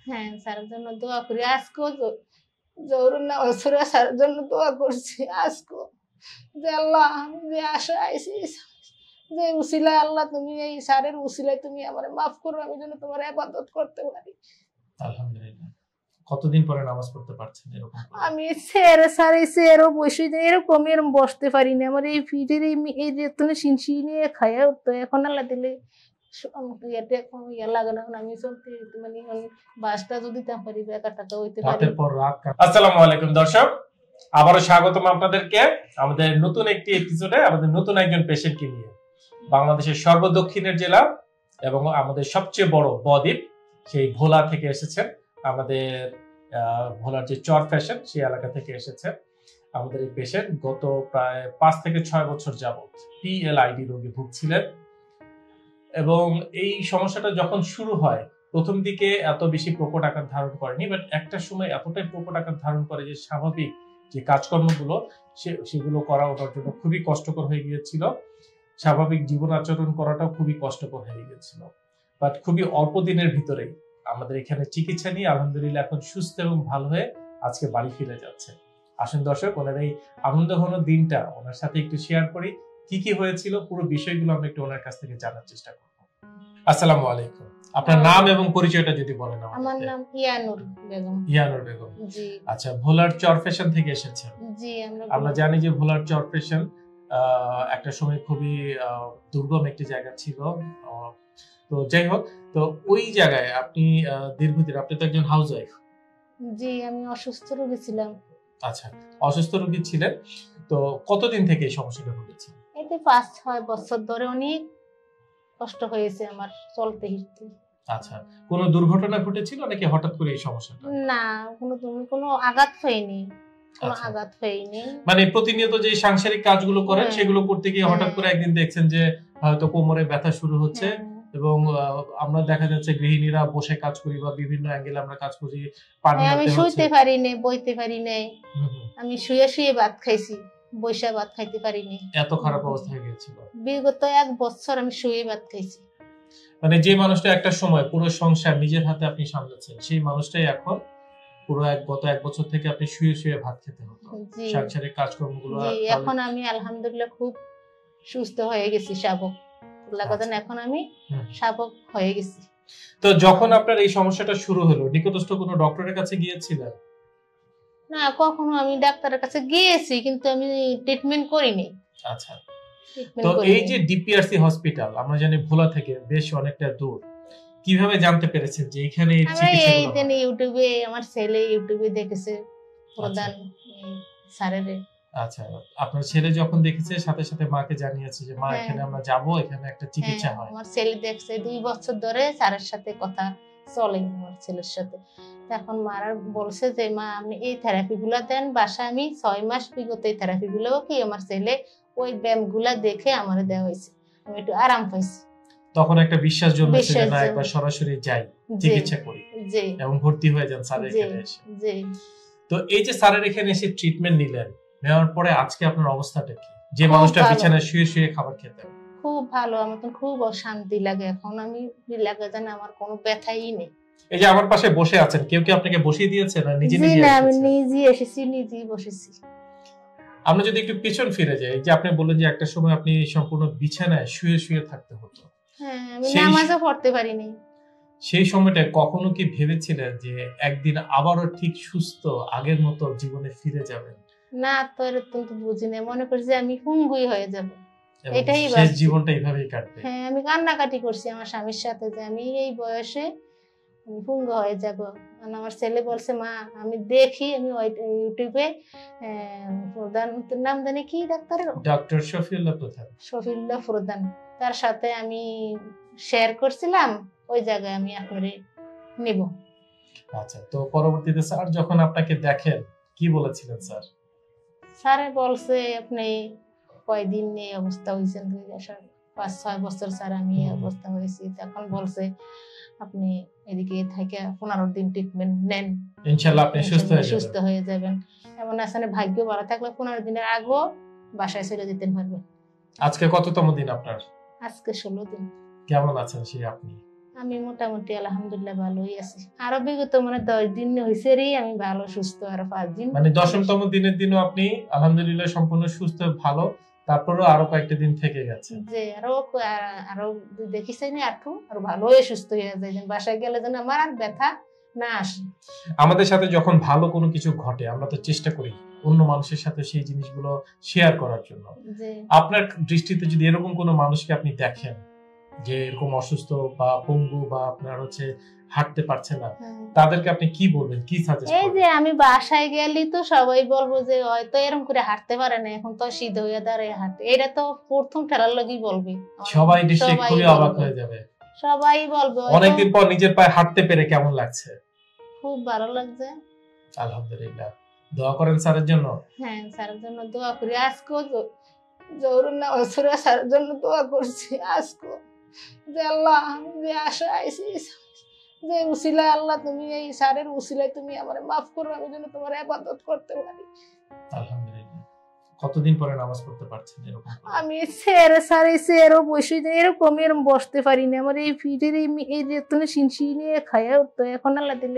হ্যাঁ স্যারের জন্য দোয়া করি। আজকেও জহুরুল নামাজ পড়ে স্যারের জন্য দোয়া করছি। আজকেও যে আল্লাহ আমি যে আশা আইছি, যে উসিলায় আল্লাহ তুমি এই স্যারের উসিলায় তুমি আমার মাফ করো, আমি যেন তোমার ইবাদত করতে পারি। আলহামদুলিল্লাহ। কতদিন পরে নামাজ পড়তে পারছেন এরকম? আমি স্যারেরও বসে এরকম বসতে পারি না। আমার এই ফিটের এই যে তুমি সিনসি নিয়ে খাইয়া উঠতো, এখন আল্লাহ দিলে এখন ইয়া লাগে না। আমি চলতে মানে বাসটা যদি পারি একা টাকা হইতে পারি। আসসালামু আলাইকুম দর্শক, আবারও স্বাগতম আপনাদেরকে আমাদের নতুন একটি এপিসোডে, আমাদের নতুন একজন পেশেন্টকে নিয়ে। বাংলাদেশের সর্বদক্ষিণের জেলা এবং আমাদের সবচেয়ে বড় বদ্বীপ সেই ভোলা থেকে এসেছেন। আমাদের ভোলার যে চর ফ্যাশন সেই এলাকা থেকে এসেছে আমাদের এই পেশেন্ট। গত প্রায় 5 থেকে 6 বছর যাবত PLID রোগে ভুগছিলেন এবং এই সমস্যাটা যখন শুরু হয় প্রথম দিকে এত বেশি প্রকট আকার ধারণ করেনি, বাট একটা সময় এতটাই প্রকট আকার ধারণ করে যে স্বাভাবিক যে কাজকর্মগুলো সেগুলো করা ওনার জন্য খুবই কষ্টকর হয়ে গিয়েছিল। স্বাভাবিক জীবন আচরণ করাটাও খুবই কষ্টকর হয়ে গিয়েছিল। বাট খুবই অল্প দিনের ভিতরেই আমাদের এখানে চিকিৎসা নিয়ে আলহামদুলিল্লাহ এখন সুস্থ এবং ভালো হয়ে আজকে বাড়ি ফিরে যাচ্ছে। আসুন দর্শক, ওনার এই আনন্দ ঘন দিনটা ওনার সাথে একটু শেয়ার করি। কি কি হয়েছিল পুরো বিষয়গুলো আমরা একটু ওনার কাছ থেকে জানার চেষ্টা করব। আসসালামু আলাইকুম, আপনার নাম এবং পরিচয়টা যদি বলেন। আমার নাম ইয়ানুর বেগম। ইয়ানুর বেগম, জি। আচ্ছা, ভোলার চর ফ্যাশন থেকে এসেছেন। জি, আমরা জানি যে ভোলার চর ফ্যাশন একটা সময় খুবই দুর্গম একটি জায়গা ছিল। তো যাই হোক, তো ওই জায়গায় আপনি দীর্ঘদিন, আপনি তো একজন হাউস ওয়াইফ। জি, আমি অসুস্থ রোগী ছিলাম। আচ্ছা, অসুস্থ রোগী ছিলেন। তো কতদিন থেকে এই সমস্যাটা হয়েছে? এতে 5-6 বছর ধরে অনেক কষ্ট হয়েছে আমার চলতে ফিরতে। আচ্ছা, কোনো দুর্ঘটনা ঘটেছিল নাকি হঠাৎ করে এই সমস্যাটা? না, কোনো আঘাত হয়নি। কোনো আঘাত হয়নি। মানে প্রতিনিয়ত যে সাংসারিক কাজগুলো করেন সেগুলো করতে গিয়ে হঠাৎ করে একদিন দেখছেন যে হয়তো কোমরে ব্যথা শুরু হচ্ছে এবং আমরা দেখা যাচ্ছে গৃহিণীরা বসে কাজ করি বা বিভিন্ন অ্যাঙ্গেলে আমরা কাজ করি, পানি আনতে হচ্ছে। আমি শুইতে পারি না, বইতে পারি না। আমি শুয়ে শুয়ে ভাত খাইছি, বইসা ভাত খাইতে পারি না। এত খারাপ অবস্থা হয়ে গিয়েছিল। বিগত 1 বছর আমি শুয়ে ভাত খাইছি। মানে যে মানুষটা একটা সময় পুরো সংসার নিজের হাতে আপনি সামলাচ্ছেন, সেই মানুষটাই এখন পুরো গত 1 বছর থেকে আপনি শুয়ে শুয়ে ভাত খেতে হতো, সংসারের কাজকর্মগুলো। এখন আমি আলহামদুলিল্লাহ খুব সুস্থ হয়ে গেছি, শাবক লাগাতেন, এখন আমি শাবক হয়ে গেছি। তো যখন আপনার এই সমস্যাটা শুরু হলো, নিকটস্থ কোনো ডক্টরের কাছে গিয়েছিলেন? না, কখনো আমি ডাক্তারের কাছে গিয়েছি কিন্তু আমি ট্রিটমেন্ট করিনি। আচ্ছা, তো এই যে ডিপিআরসি হসপিটাল আমরা জানি ভোলা থেকে বেশ অনেকটা দূর, কিভাবে জানতে পেরেছেন যে এখানে এই চিকিৎসাগুলো হয়? আমি ইউটিউবে, আমার ছেলে ইউটিউবে দেখেছে প্রধান স্যারের। আচ্ছা, আপনার ছেলে যখন দেখেছে সাথে সাথে মাকে জানিয়েছে যে মা এখানে আমরা যাব, এখানে একটা চিকিৎসা হয়। আমার ছেলে দেখছে, 2 বছর ধরে স্যারের সাথে কথা চলে আমার ছেলের সাথে। এখন মারা বলছে যে মা আপনি এই থেরাপিগুলো দেন বাসায়। আমি 6 মাস বিগত এই থেরাপিগুলো কি আমার ছেলে ওই ব্যায়ামগুলো দেখে আমারে দেওয়া হয়েছে, আমি একটু আরাম পাইছি। তখন একটা বিশ্বাস জন্মেছে যে না, একবার সরাসরি যাই, চিকিৎসা করি এবং ভর্তি হয়ে যান স্যারের এখানে এসে। জি। তো এই যে স্যারের এখানে এসে ট্রিটমেন্ট নিলেন, নেওয়ার পরে আজকে আপনার অবস্থাটা কি? যে মানুষটা বিছানায় শুয়ে শুয়ে খাবার খেতেন। খুব ভালো, আমার তো খুব শান্তি লাগে এখন। আমি লাগে জানা আমার কোনো ব্যথাই নেই। এই যে আমার পাশে বসে আছেন, কেউ কি আপনাকে বসিয়ে দিয়েছে না নিজে নিজে? না, আমি নিজে এসেছি, নিজেই বসেছি। আমরা যদি একটু পিছন ফিরে যাই, যে আপনি বললেন যে একটা সময় আপনি সম্পূর্ণ বিছানায় শুয়ে শুয়ে থাকতে হতো। হ্যাঁ, আমি নামাজও পড়তে পারিনি। সেই সময়টা কখনো কি ভেবেছিলেন যে একদিন আবারও ঠিক সুস্থ আগের মতো জীবনে ফিরে যাবেন? না, তো এরকম তো বুঝি না, মনে করছি আমি হুঙ্গুই হয়ে যাব, এটাই শেষ জীবনটা এইভাবেই কাটবে। হ্যাঁ, আমি কান্নাকাটি করছি আমার স্বামীর সাথে যে আমি এই বয়সে আমি হুঙ্গ হয়ে যাব। আমার ছেলে বলছে মা আমি দেখি, আমি ইউটিউবে প্রধান নাম জানি কি ডাক্তারের, ডক্টর শফিউল্লাহ প্রধান। শফিউল্লাহ প্রধান, তার সাথে আমি শেয়ার করছিলাম, ওই জায়গায় আমি আপনারে নিব। আচ্ছা, তো পরবর্তীতে স্যার যখন আপনাকে দেখেন কি বলেছিলেন স্যার? স্যারে বলছে আপনি কয়দিন এই অবস্থা হয়েছেন? 5-6 বছর স্যার আমি এই অবস্থা হয়েছি। তখন বলছে আপনি এদিকে থেকে 15 দিন ট্রিটমেন্ট নেন, ইনশাআল্লাহ আপনি সুস্থ হয়ে যাবেন। এমন আসলে ভাগ্য ভালো থাকলে 15 দিনের আগেও বাসায় চলে যেতে পারবেন। আজকে কততম দিন আপনার? আজকে 16 দিন। কেমন আছেন সেই আপনি? আমি মোটামুটি আলহামদুলিল্লাহ ভালোই আছি। আরো বিগত 10 দিন হয়েছে রে আমি ভালো সুস্থ, আর 5 দিন 10তম দিনের দিনও আপনি আলহামদুলিল্লাহ সম্পূর্ণ সুস্থ ভালো, তারপরেও আরো কয়েকটা দিন থেকে গেছে যে আরো দেখিছেন আরো ভালোই সুস্থ হয়ে যায়, বাসায় গেলে যেন আমার আর ব্যথা না আসে। আমাদের সাথে যখন ভালো কোনো কিছু ঘটে আমরা তো চেষ্টা করি অন্য মানুষের সাথে সেই জিনিসগুলো শেয়ার করার জন্য। আপনার দৃষ্টিতে যদি এরকম কোনো মানুষকে আপনি দেখেন যে এরকম অসুস্থ বা পঙ্গু বা আপনার হাঁটতে পারছে না, তাদেরকে আপনি কি বলবেন, কি সাজেস্ট করবেন? এই যে আমি বাসায় গেলি তো সবাই বলবো যে হয়তো এরকম করে হাঁটতে পারে না, এখন তো সিধা হয়ে দাঁড়িয়ে হাঁটে, এটা তো প্রথম ঠেলার লগেই বলবে, সবাই দেখে খুবই অবাক হয়ে যাবে। সবাই বলবে। অনেকদিন পর নিজের পায়ে হাঁটতে পেরে কেমন লাগছে? খুব ভালো লাগছে আলহামদুলিল্লাহ। দোয়া করেন স্যারের জন্য? হ্যাঁ, স্যারের জন্য দোয়া করি। আজকেও জহুরুল নামাজ পড়ে স্যারের জন্য দোয়া করছি। আজকেও যে আল্লাহ আমি যে আশা আইছি, যে উসিলায় আল্লাহ তুমি এই স্যারের উসিলায় তুমি আমারে মাফ করো, আমি যেন তোমার ইবাদত করতে পারি। আলহামদুলিল্লাহ। কতদিন পরে নামাজ পড়তে পারছেন এরকম? আমি এরকম বসতে পারি না, আমার এই ফিটের এই যে তুমি শিনশি নিয়ে খাইয়া উঠতো, এখন আল্লাহ দিলে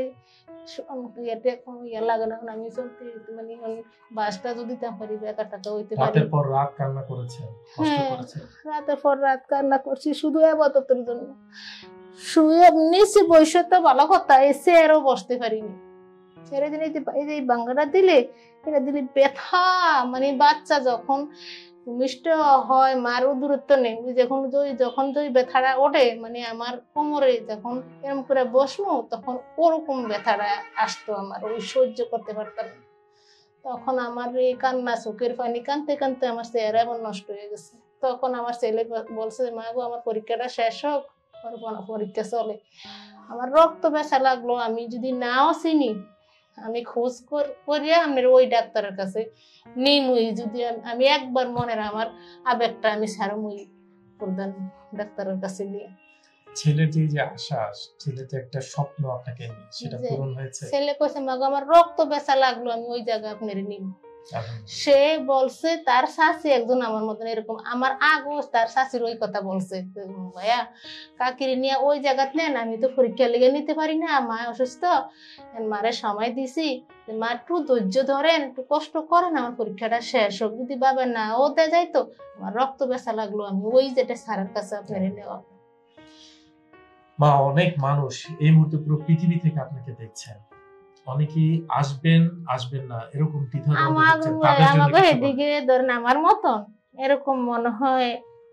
লাগে না। আমি চলতে বাসটা যদি পারি টাকা হইতে পারি। রাতের পর রাত কান্না করেছেন? রাতের পর রাত কান্না করছি শুধু ইবাদতের জন্য। শুয়ে নিচে বসে তো ভালো কথা, এসে আরো বসতে পারিনি। ছেড়ে দিলে এই যে বাঙ্গাটা দিলে, এটা দিলে ব্যথা, বাচ্চা যখন মিষ্ট হয় মারও দূরত্ব নেই, যখন ব্যথাটা ওঠে আমার কোমরে যখন এরকম করে বসবো তখন ওরকম ব্যথাটা আসতো, আমার ওই সহ্য করতে পারতাম। তখন আমার এই কান্না, চোখের পানি কানতে কানতে আমার চেহারা এমন নষ্ট হয়ে গেছে। তখন আমার ছেলে বলছে, মা গো আমার পরীক্ষাটা শেষ হোক, পরীক্ষা চলে। আমার রক্ত বেচা লাগলো, আমি যদি নাও চিনি আমি খোঁজ করিয়া আমি ওই ডাক্তারের কাছে নিমুই, যদি আমি একবার মনের আমার আবেগটা আমি সারমুই প্রধান ডাক্তারের কাছে নিয়ে। ছেলের যে আশা, ছেলের যে একটা স্বপ্ন আপনাকে নিয়ে, সেটা পূরণ হয়েছে? ছেলে কইছে মা গো আমার রক্ত বেচা লাগলো, আমি ওই জায়গা আপনারে নিব। সে বলছে তার শাশি একজন আমার মতন এরকম, আমার আগো তার শাশির ওই কথা বলছে, ভাইয়া কাকির নিয়ে ওই জায়গাতে নেন, আমি তো পরীক্ষা লেগে নিতে পারি না, মা অসুস্থ, মারে সময় দিছি, মা একটু ধৈর্য ধরেন, একটু কষ্ট করেন, আমার পরীক্ষাটা শেষ হোক, যদি বাবা না ওতে যাইতো আমার রক্ত বেচা লাগলো, আমি ওই যেটা স্যারের কাছে আপনারে নেওয়া। মা, অনেক মানুষ এই মুহূর্তে পুরো পৃথিবী থেকে আপনাকে দেখছেন, অনেকেই আসবেন না এরকম আমাকে এদিকে ধরেন আমার মতন এরকম মনে হয়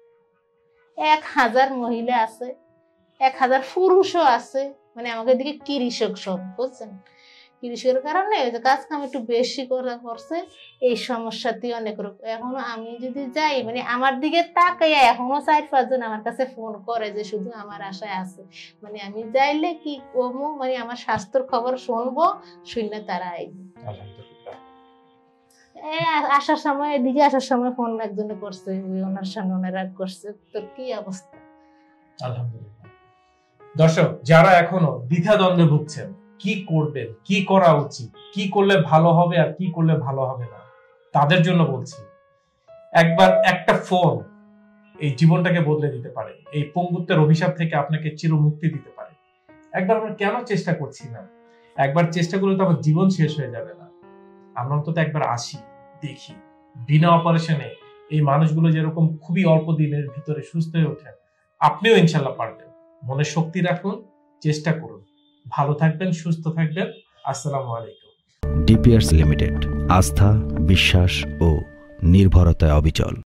1000 মহিলা আছে, 1000 পুরুষও আছে, আমাকে দিকে কৃষক সব, বুঝছেন? কৃষকের কারণে কাজ কাম একটু বেশি করা করছে, এই সমস্যাতে অনেক রকম। এখনো আমি যদি যাই আমার দিকে তাকাইয়া এখনো 4-5 জন আমার কাছে ফোন করে যে শুধু আমার আশায় আছে, আমি যাইলে কি করবো, আমার স্বাস্থ্যের খবর শুনবো, শুনলে তারা আইবে। আসার সময় এদিকে আসার সময় ফোন একজনে করছে, ওনার সঙ্গে ওনারা করছে, তো কি অবস্থা। আলহামদুলিল্লাহ। দর্শক যারা এখনো দ্বিধাদ্বন্দ্বে ভুগছেন, কি করবেন, কি করা উচিত, কি করলে ভালো হবে আর কি করলে ভালো হবে না, তাদের জন্য বলছি, একবার একটা ফোন এই জীবনটাকে বদলে দিতে পারে, এই পঙ্গুত্বের অভিশাপ থেকে আপনাকে চিরমুক্তি দিতে পারে। একবার আমরা কেন চেষ্টা করছি না? একবার চেষ্টা করলে তো আমার জীবন শেষ হয়ে যাবে না। আমরা অন্তত একবার আসি, দেখি, বিনা অপারেশনে এই মানুষগুলো যেরকম খুবই অল্প দিনের ভিতরে সুস্থ হয়ে ওঠেন, আপনিও ইনশাল্লাহ পারবেন। মনে শক্তি রাখুন, চেষ্টা করুন। ভালো থাকবেন, সুস্থ থাকবেন। আসসালামু আলাইকুম। ডিপিআরস লিমিটেড, আস্থা, বিশ্বাস ও নির্ভরতায় অবিচল।